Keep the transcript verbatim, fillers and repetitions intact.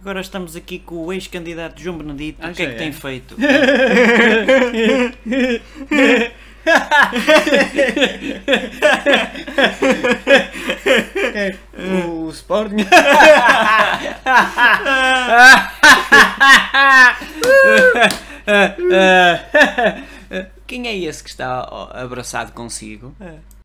Agora estamos aqui com o ex-candidato João Benedito. Ah, o que é que é? tem feito? O Sporting. Quem é esse que está abraçado consigo?